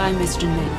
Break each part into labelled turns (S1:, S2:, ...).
S1: Goodbye, Mr. Nick.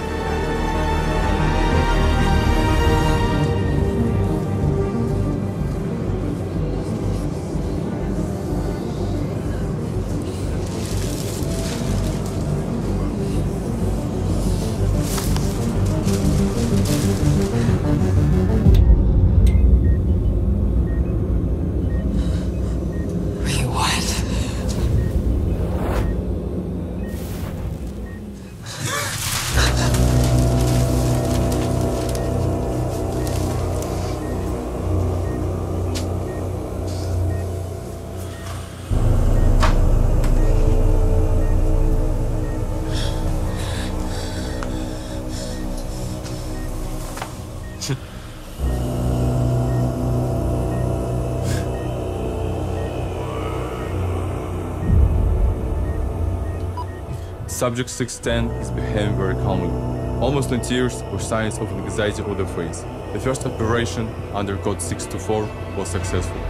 S2: Subject 610 is behaving very calmly. Almost in tears or signs of anxiety on the face. The first operation under code 624 was successful.